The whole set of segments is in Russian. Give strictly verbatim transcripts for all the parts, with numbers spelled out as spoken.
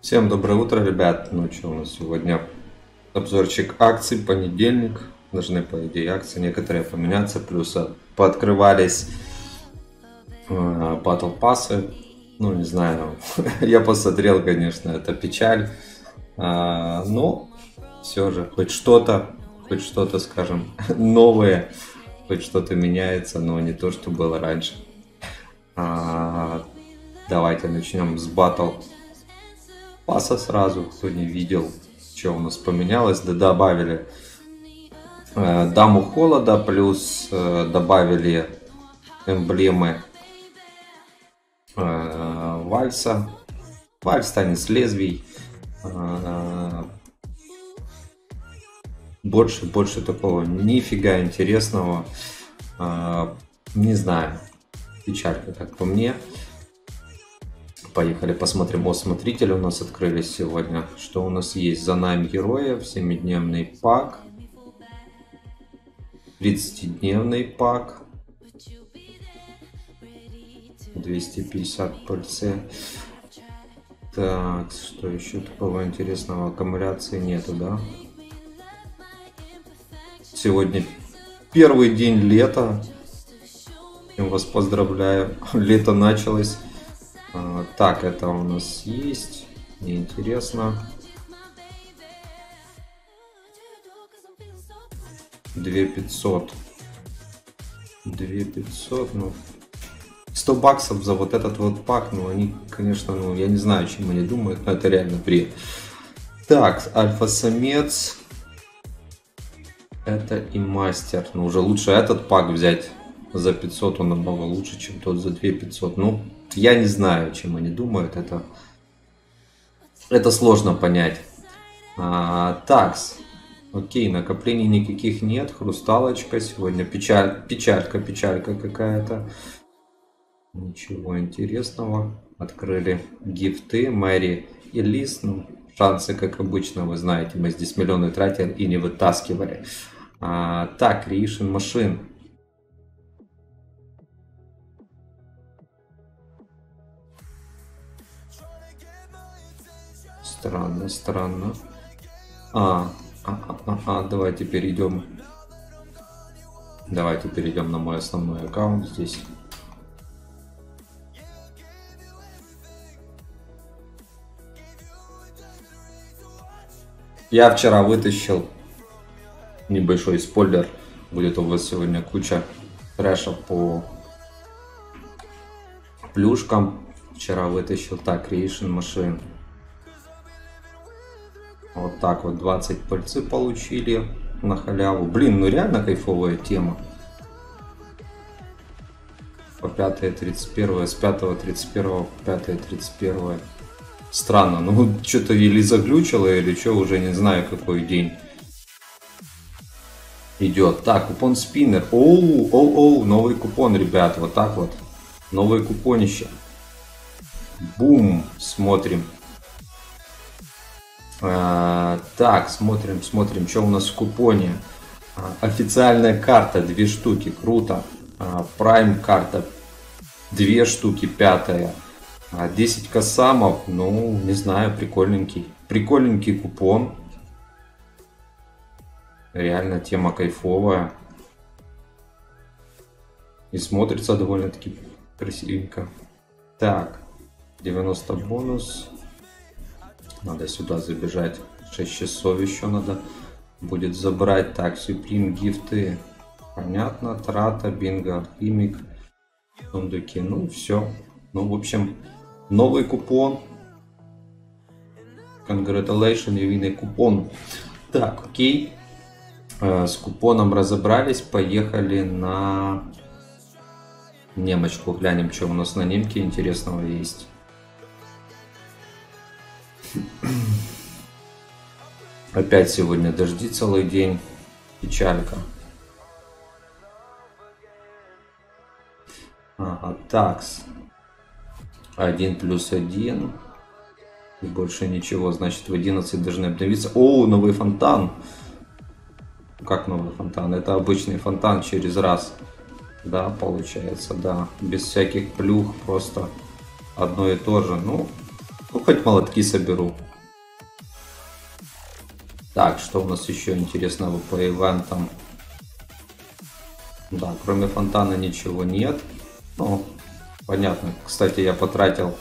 Всем доброе утро, ребят. Ну что, у нас сегодня обзорчик акций, понедельник. Должны, по идее, акции некоторые поменяться. Плюс пооткрывались э, батл пассы. Ну, не знаю, я посмотрел, конечно, это печаль. А, но все же, хоть что-то, хоть что-то, скажем, новое, хоть что-то меняется, но не то, что было раньше. А, давайте начнем с батл паса сразу, кто не видел, что у нас поменялось. Да, добавили э, даму холода, плюс э, добавили эмблемы э, вальса. Вальс, танец лезвий. Э, больше, больше такого нифига интересного. Э, не знаю, печалька, как по мне. Поехали посмотрим. О, смотрители у нас открылись сегодня. Что у нас есть? За нами героев, семидневный пак, тридцатидневный пак, двести пятьдесят пыльцы. Так, что еще такого интересного? Аккумуляции нету, да? Сегодня первый день лета. Я вас поздравляю. Лето началось. Так, это у нас есть. Неинтересно. две тысячи пятьсот. две тысячи пятьсот, ну. сто баксов за вот этот вот пак. Ну, они, конечно, ну, я не знаю, чем они думают, но это реально бред. Так, альфа-самец. Это и мастер. Ну, уже лучше этот пак взять за пятьсот. Он намного лучше, чем тот за две тысячи пятьсот. Ну, я не знаю, чем они думают. Это, это сложно понять. А, такс. Окей, накоплений никаких нет. Хрусталочка. Сегодня печаль, печалька, печалька какая-то. Ничего интересного. Открыли гифты. Мэри и Лис. Ну, шансы, как обычно, вы знаете. Мы здесь миллионы тратили и не вытаскивали. А, так, Creation Machine. Странно, странно. А, а, а, а, а, давайте перейдем. Давайте перейдем на мой основной аккаунт здесь. Я вчера вытащил небольшой спойлер. Будет у вас сегодня куча трэша по плюшкам. Вчера вытащил. Так, Creation Machine. Вот так вот двадцать пыльцы получили на халяву. Блин, ну реально кайфовая тема. По пятое тридцать первое, с пятого тридцать первого по пятое тридцать первое. Странно, ну что-то или заглючило, или что, уже не знаю какой день идет. Так, купон спиннер. Оу, оу, оу, новый купон, ребят, вот так вот. Новый купонище. Бум, смотрим. А, так, смотрим, смотрим, что у нас в купоне. А, официальная карта, две штуки, круто. А, Prime карта, две штуки, пятая. А, десять косамов, ну, не знаю, прикольненький. Прикольненький купон. Реально тема кайфовая. И смотрится довольно-таки красивенько. Так, девяносто бонус. Надо сюда забежать. шесть часов еще надо будет забрать. Так, Supreme гифты. Понятно. Трата, бинго, алхимик. Сундуки. Ну, все. Ну, в общем, новый купон. Congratulations, ювейный купон. Так, окей. С купоном разобрались. Поехали на немочку. Глянем, что у нас на немке интересного есть. Опять сегодня дожди целый день. Печалька. Ага, такс. Один плюс один. И больше ничего. Значит, в одиннадцать должны обновиться. О, новый фонтан. Как новый фонтан? Это обычный фонтан через раз. Да, получается, да. Без всяких плюх. Просто одно и то же. Ну, Ну, хоть молотки соберу. Так, что у нас еще интересного по ивентам? Да, кроме фонтана ничего нет. Ну, понятно. Кстати, я потратил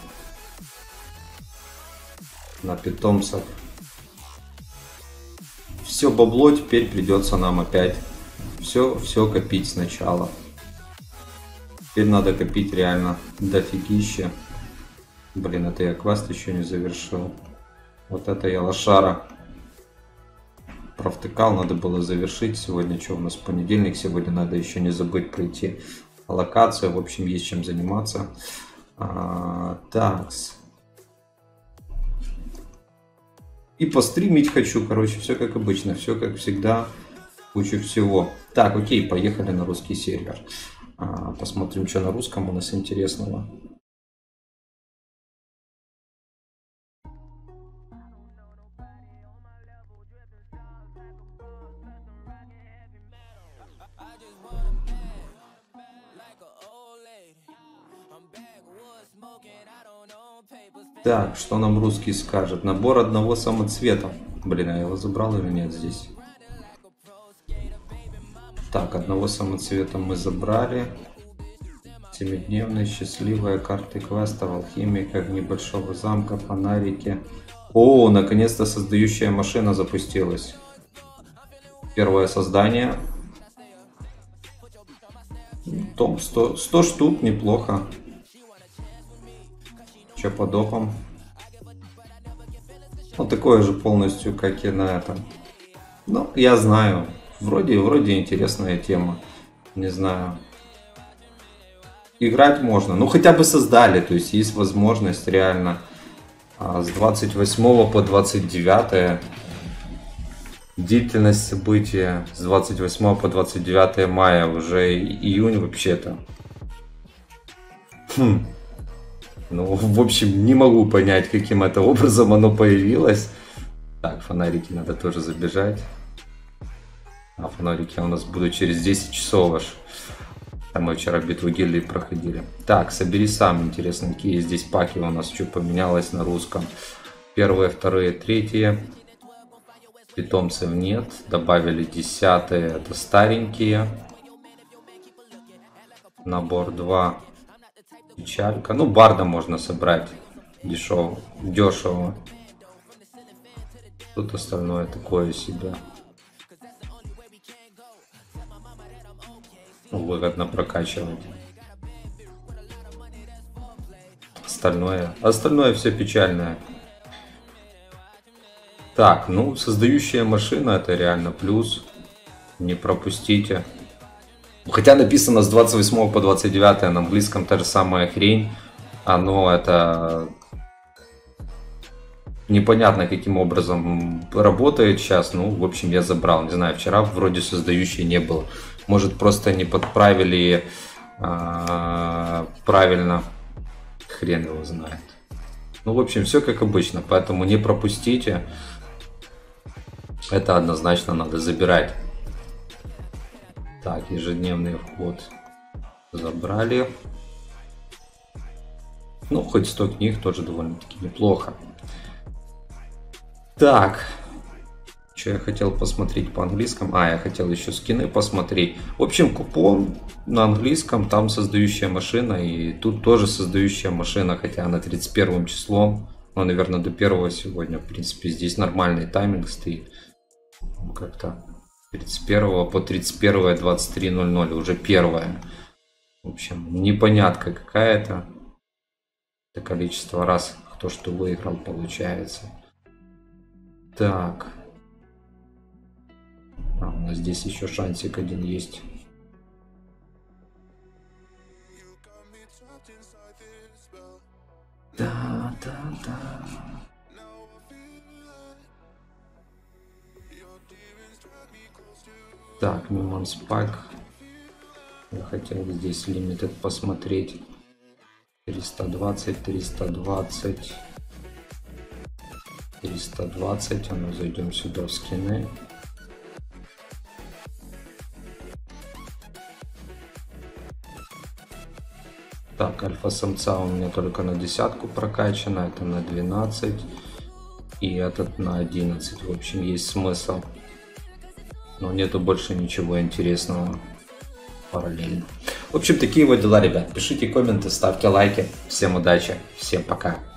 на питомцев все бабло, теперь придется нам опять все, все копить сначала. Теперь надо копить реально дофигища. Блин, это я квест еще не завершил. Вот это я лошара провтыкал, надо было завершить. Сегодня что у нас понедельник, сегодня надо еще не забыть пройти локацию. В общем, есть чем заниматься. А, такс. И постримить хочу, короче, все как обычно, все как всегда, кучу всего. Так, окей, поехали на русский сервер. А, посмотрим, что на русском у нас интересного. Так, что нам русский скажет? Набор одного самоцвета. Блин, а я его забрал или нет здесь? Так, одного самоцвета мы забрали. Семидневная счастливая карты квеста, алхимика, небольшого замка, фонарики. О, наконец-то создающая машина запустилась. Первое создание. Том сто, сто штук, неплохо. Че по допам? Ну, такое же полностью, как и на этом. Ну, я знаю. Вроде, вроде интересная тема. Не знаю. Играть можно. Ну, хотя бы создали. То есть, есть возможность реально а, с двадцать восьмого по двадцать девятое. Длительность события с двадцать восьмого по двадцать девятое мая. Уже июнь вообще-то. Хм. Ну, в общем, не могу понять, каким это образом оно появилось. Так, фонарики надо тоже забежать. А фонарики у нас будут через десять часов аж. Там мы вчера битву гильдии проходили. Так, собери сам. Интересно, какие здесь паки у нас, что поменялось на русском. Первые, вторые, третьи. Питомцев нет. Добавили десятые, это старенькие. Набор два. Печалька. Ну, барда можно собрать. Дешево. Дешево. Тут остальное такое себе. Выгодно прокачивать. Остальное. Остальное все печальное. Так, ну, создающая машина, это реально плюс. Не пропустите. Хотя написано с двадцать восьмого по двадцать девятое, на английском та же самая хрень. Оно это... Непонятно, каким образом работает сейчас. Ну, в общем, я забрал. Не знаю, вчера вроде создающей не было. Может, просто не подправили а, правильно. Хрен его знает. Ну, в общем, все как обычно. Поэтому не пропустите. Это однозначно надо забирать. Так, ежедневный вход забрали. Ну, хоть сто книг тоже довольно-таки неплохо. Так, что я хотел посмотреть по английскому? А, я хотел еще скины посмотреть. В общем, купон на английском, там создающая машина. И тут тоже создающая машина, хотя она тридцать первым числом. Ну, наверное, до первого сегодня. В принципе, здесь нормальный тайминг стоит. Как-то тридцать первого по тридцать первое двадцать три ноль ноль. Уже первое. В общем, непонятка какая-то. Это количество раз, кто что выиграл, получается. Так. А, у нас здесь еще шансик один есть. Да, да, да. Так, Мимон Спайк. Я хотел здесь лимитед посмотреть. триста двадцать, триста двадцать. триста двадцать. А ну зайдем сюда в скины. Так, альфа-самца у меня только на десятку прокачано, это на двенадцать. И этот на одиннадцать. В общем, есть смысл. Но нету больше ничего интересного параллельно. В общем, такие вот дела, ребят. Пишите комменты, ставьте лайки. Всем удачи, всем пока.